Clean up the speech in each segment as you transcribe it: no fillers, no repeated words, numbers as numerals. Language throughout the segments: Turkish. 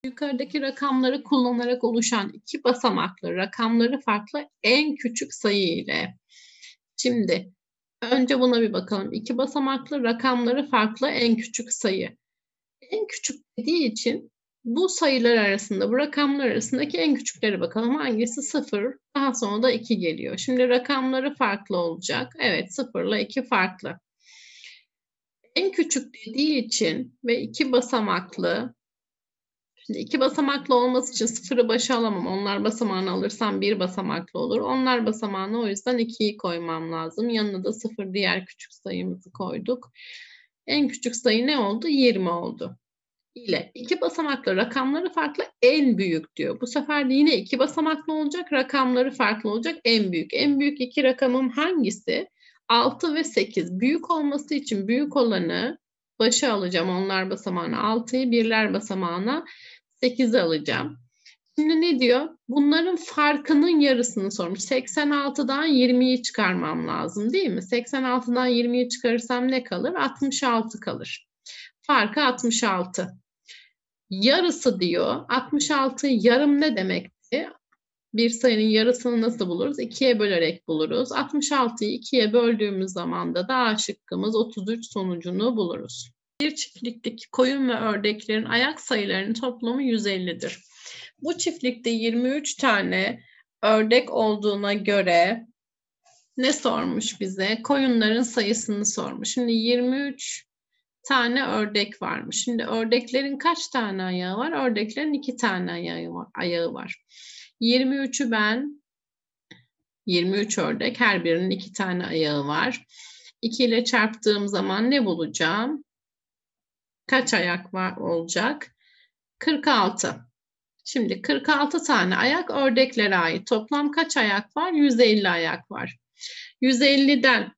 Yukarıdaki rakamları kullanarak oluşan iki basamaklı rakamları farklı en küçük sayı ile. Şimdi önce buna bir bakalım. İki basamaklı rakamları farklı en küçük sayı. En küçük dediği için bu sayılar arasında, bu rakamlar arasındaki en küçüklere bakalım. Hangisi 0? Daha sonra da 2 geliyor. Şimdi rakamları farklı olacak. Evet, 0 ile 2 farklı. En küçük dediği için ve iki basamaklı. Şimdi iki basamaklı olması için 0'ı başa alamam. Onlar basamağını alırsam bir basamaklı olur. Onlar basamağına o yüzden 2'yi koymam lazım. Yanına da 0 diğer küçük sayımızı koyduk. En küçük sayı ne oldu? 20 oldu. İle iki basamaklı rakamları farklı en büyük diyor. Bu sefer de yine iki basamaklı olacak, rakamları farklı olacak en büyük. En büyük iki rakamım hangisi? 6 ve 8. Büyük olması için büyük olanı başa alacağım. Onlar basamağına 6'yı, birler basamağına 8'i alacağım. Şimdi ne diyor? Bunların farkının yarısını sormuş. 86'dan 20'yi çıkarmam lazım değil mi? 86'dan 20'yi çıkarırsam ne kalır? 66 kalır. Farkı 66. Yarısı diyor. 66 yarım ne demekti? Bir sayının yarısını nasıl buluruz? 2'ye bölerek buluruz. 66'yı 2'ye böldüğümüz zaman da A şıkkımız 33 sonucunu buluruz. Bir çiftlikteki koyun ve ördeklerin ayak sayılarının toplamı 150'dir. Bu çiftlikte 23 tane ördek olduğuna göre ne sormuş bize? Koyunların sayısını sormuş. Şimdi 23 tane ördek varmış. Şimdi ördeklerin kaç tane ayağı var? Ördeklerin 2 tane ayağı var. 23'ü ben 23 ördek, her birinin 2 tane ayağı var. 2 ile çarptığım zaman ne bulacağım? Kaç ayak var olacak? 46. Şimdi 46 tane ayak ördeklere ait. Toplam kaç ayak var? 150 ayak var. 150'den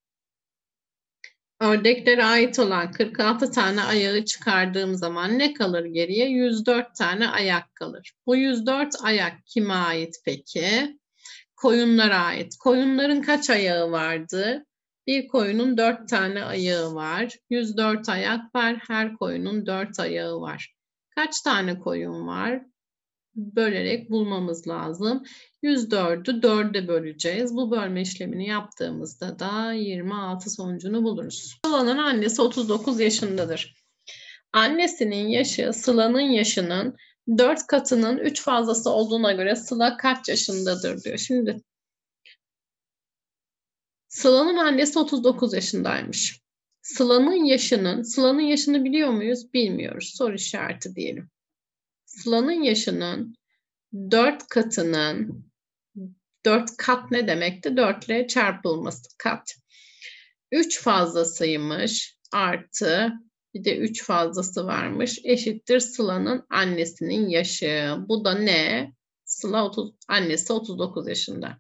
ördeklere ait olan 46 tane ayağı çıkardığım zaman ne kalır geriye? 104 tane ayak kalır. Bu 104 ayak kime ait peki? Koyunlara ait. Koyunların kaç ayağı vardı? Bir koyunun 4 tane ayağı var. 104 ayak var. Her koyunun 4 ayağı var. Kaç tane koyun var? Bölerek bulmamız lazım. 104'ü 4'e böleceğiz. Bu bölme işlemini yaptığımızda da 26 sonucunu buluruz. Sıla'nın annesi 39 yaşındadır. Annesinin yaşı Sıla'nın yaşının 4 katının 3 fazlası olduğuna göre Sıla kaç yaşındadır diyor. Şimdi Sıla'nın annesi 39 yaşındaymış. Sıla'nın yaşını biliyor muyuz? Bilmiyoruz. Soru işareti diyelim. Sıla'nın yaşının 4 katının 4 kat ne demekti? 4 ile çarpılması kat. 3 fazlasıymış artı bir de 3 fazlası varmış eşittir Sıla'nın annesinin yaşı. Bu da ne? Annesi 39 yaşında.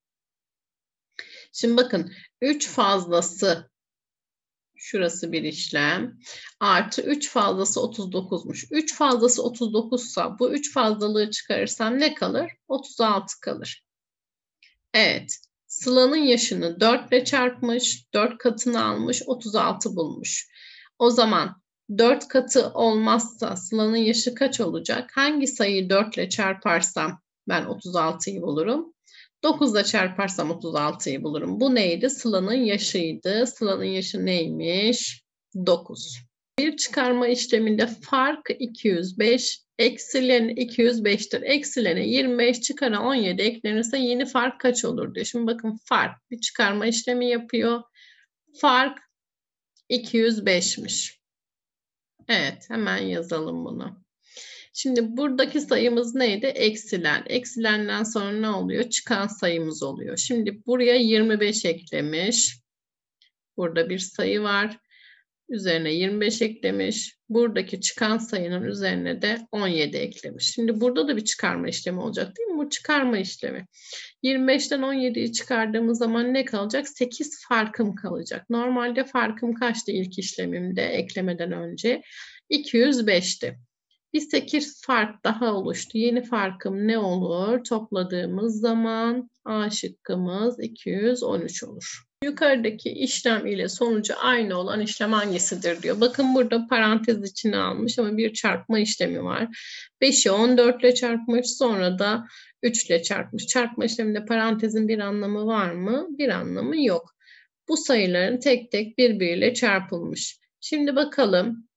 Şimdi bakın 3 fazlası şurası bir işlem. Artı 3 fazlası 39'muş. 3 fazlası 39'sa bu 3 fazlalığı çıkarırsam ne kalır? 36 kalır. Evet. Sıla'nın yaşını 4 ile çarpmış. 4 katını almış. 36 bulmuş. O zaman 4 katı olmazsa Sıla'nın yaşı kaç olacak? Hangi sayıyı 4 ile çarparsam ben 36'yı bulurum? 9 ile çarparsam 36'yı bulurum. Bu neydi? Sıla'nın yaşıydı. Sıla'nın yaşı neymiş? 9. Bir çıkarma işleminde fark 205, eksilen 205'tir. Eksilene 25 çıkaran 17 eklenirse yeni fark kaç olur diyor. Şimdi bakın fark bir çıkarma işlemi yapıyor. Fark 205'miş. Evet, hemen yazalım bunu. Şimdi buradaki sayımız neydi? Eksilen. Eksilenden sonra ne oluyor? Çıkan sayımız oluyor. Şimdi buraya 25 eklemiş. Burada bir sayı var. Üzerine 25 eklemiş. Buradaki çıkan sayının üzerine de 17 eklemiş. Şimdi burada da bir çıkarma işlemi olacak değil mi? Bu çıkarma işlemi. 25'ten 17'yi çıkardığımız zaman ne kalacak? 8 farkım kalacak. Normalde farkım kaçtı ilk işlemimde eklemeden önce? 205'ti. Bir 8 fark daha oluştu. Yeni farkım ne olur? Topladığımız zaman A şıkkımız 213 olur. Yukarıdaki işlem ile sonucu aynı olan işlem hangisidir diyor. Bakın burada parantez içine almış ama bir çarpma işlemi var. 5'i 14 ile çarpmış, sonra da 3 ile çarpmış. Çarpma işleminde parantezin bir anlamı var mı? Bir anlamı yok. Bu sayıların tek tek birbiriyle çarpılmış. Şimdi bakalım.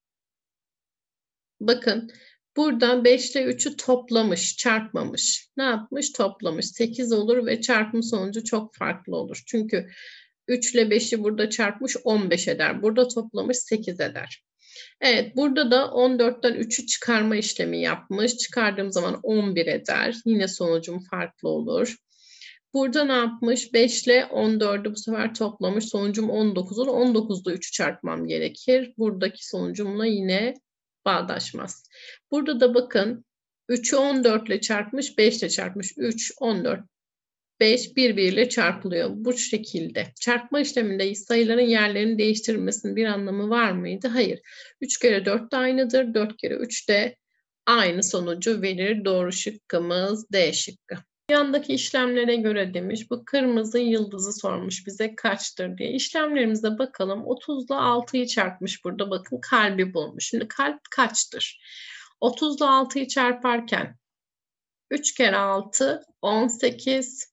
Bakın buradan 5 ile 3'ü toplamış, çarpmamış. Ne yapmış? Toplamış. 8 olur ve çarpım sonucu çok farklı olur. Çünkü 3 ile 5'i burada çarpmış 15 eder. Burada toplamış 8 eder. Evet, burada da 14'ten 3'ü çıkarma işlemi yapmış. Çıkardığım zaman 11 eder. Yine sonucum farklı olur. Burada ne yapmış? 5 ile 14'ü bu sefer toplamış. Sonucum 19 olur. 19'da 3'ü çarpmam gerekir. Buradaki sonucumla yine bağdaşmaz. Burada da bakın 3'ü 14 ile çarpmış, 5 ile çarpmış. 3, 14, 5 birbiriyle çarpılıyor. Bu şekilde. Çarpma işleminde sayıların yerlerini değiştirilmesinin bir anlamı var mıydı? Hayır. 3 kere 4 de aynıdır. 4 kere 3 de aynı sonucu verir. Doğru şıkkımız D şıkkı. Yandaki işlemlere göre demiş. Bu kırmızı yıldızı sormuş bize kaçtır diye. İşlemlerimize bakalım. 30 ile 6'yı çarpmış burada. Bakın kalbi bulmuş. Şimdi kalp kaçtır? 30 ile 6'yı çarparken 3 kere 6 18.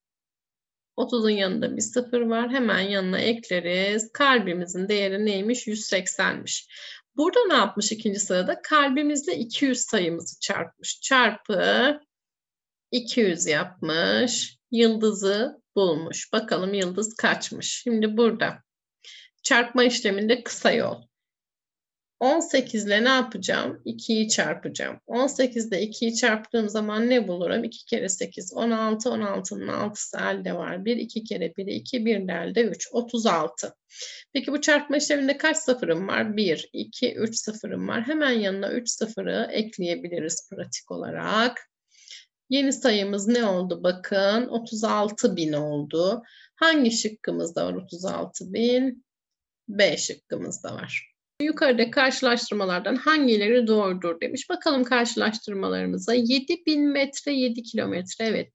30'un yanında bir 0 var. Hemen yanına ekleriz. Kalbimizin değeri neymiş? 180'miş. Burada ne yapmış ikinci sırada? Kalbimizle 200 sayımızı çarpmış. Çarpı 200 yapmış. Yıldızı bulmuş. Bakalım yıldız kaçmış? Şimdi burada çarpma işleminde kısa yol. 18 ile ne yapacağım? 2'yi çarpacağım. 18 ile 2'yi çarptığım zaman ne bulurum? 2 kere 8, 16. 16'nın 6'sı elde var. 1, 2 kere 1'i 2, 1 de elde 3. 36. Peki bu çarpma işleminde kaç sıfırım var? 1, 2, 3 sıfırım var. Hemen yanına 3 sıfırı ekleyebiliriz pratik olarak. Yeni sayımız ne oldu? Bakın 36.000 oldu. Hangi şıkkımızda var 36.000? B şıkkımızda var. Yukarıda karşılaştırmalardan hangileri doğrudur demiş. Bakalım karşılaştırmalarımıza. 7.000 metre 7 kilometre. Evet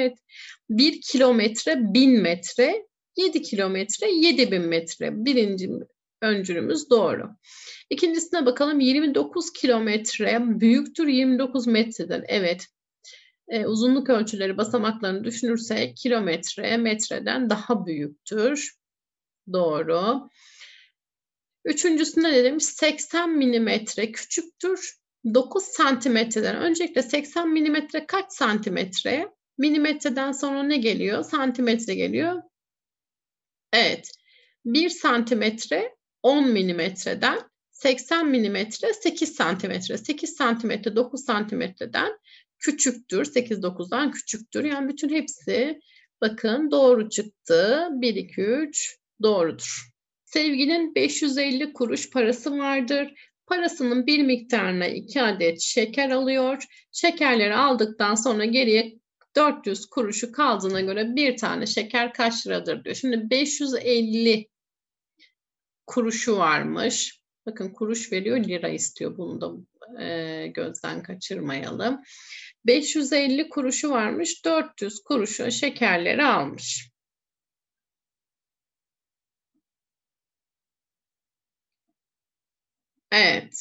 1 kilometre 1000 metre 7 kilometre 7.000 metre. Birinci öncülümüz doğru. İkincisine bakalım. 29 kilometre büyüktür 29 metreden. Evet. Uzunluk ölçüleri basamaklarını düşünürsek kilometre metreden daha büyüktür. Doğru. Üçüncüsünde ne demiş? 80 milimetre küçüktür 9 santimetreden. Öncelikle 80 milimetre kaç santimetre? Milimetreden sonra ne geliyor? Santimetre geliyor. Evet. 1 santimetre 10 milimetreden 80 milimetre 8 santimetre. 8 santimetre 9 santimetreden küçüktür. 8-9'dan küçüktür. Yani bütün hepsi bakın doğru çıktı. 1, 2, 3 doğrudur. Sevgilinin 550 kuruş parası vardır. Parasının bir miktarına 2 adet şeker alıyor. Şekerleri aldıktan sonra geriye 400 kuruşu kaldığına göre bir tane şeker kaç liradır diyor. Şimdi 550 kuruşu varmış. Bakın kuruş veriyor, lira istiyor. Bunu da gözden kaçırmayalım. 550 kuruşu varmış. 400 kuruşu şekerleri almış. Evet.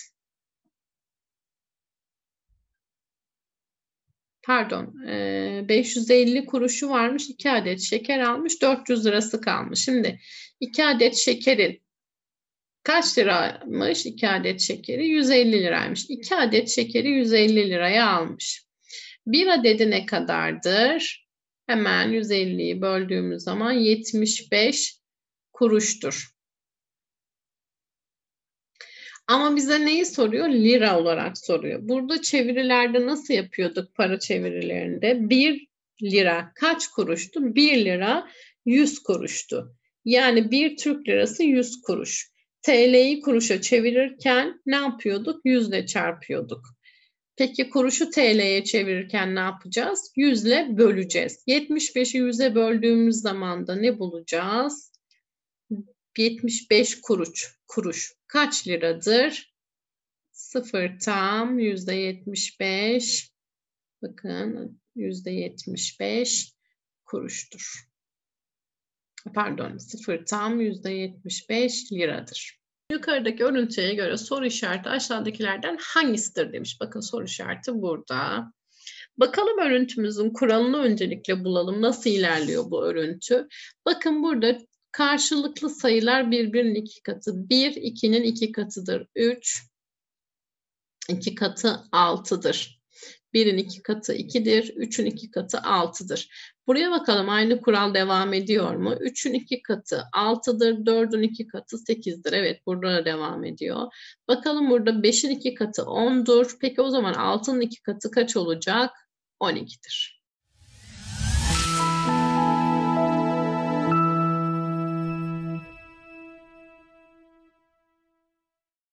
Pardon. 550 kuruşu varmış. 2 adet şeker almış. 400 lirası kalmış. Şimdi 2 adet şekerin kaç liraymış? 2 adet şekeri 150 liraymış. 2 adet şekeri 150 liraya almış. Bir adedi ne kadardır? Hemen 150'yi böldüğümüz zaman 75 kuruştur. Ama bize neyi soruyor? Lira olarak soruyor. Burada çevirilerde nasıl yapıyorduk para çevirilerinde? 1 lira kaç kuruştu? 1 lira 100 kuruştu. Yani 1 Türk lirası 100 kuruş. TL'yi kuruşa çevirirken ne yapıyorduk? 100 ile çarpıyorduk. Peki kuruşu TL'ye çevirirken ne yapacağız? 100 ile böleceğiz. 75'i 100'e böldüğümüz zaman da ne bulacağız? 75 kuruş kaç liradır? 0 tam %75. Bakın %75 kuruştur. Pardon, 0 tam %75 liradır. Yukarıdaki örüntüye göre soru işareti aşağıdakilerden hangisidir demiş. Bakın soru işareti burada. Bakalım örüntümüzün kuralını öncelikle bulalım. Nasıl ilerliyor bu örüntü? Bakın burada karşılıklı sayılar birbirinin 2 katı. 1, 2'nin 2 katıdır. 3, 2 katı 6'dır. 1'in 2 katı 2'dir. 3'ün 2 katı 6'dır. Buraya bakalım aynı kural devam ediyor mu? 3'ün 2 katı 6'dır. 4'ün 2 katı 8'dir. Evet, burada da devam ediyor. Bakalım burada 5'in 2 katı 10'dur. Peki o zaman 6'nın 2 katı kaç olacak? 12'dir.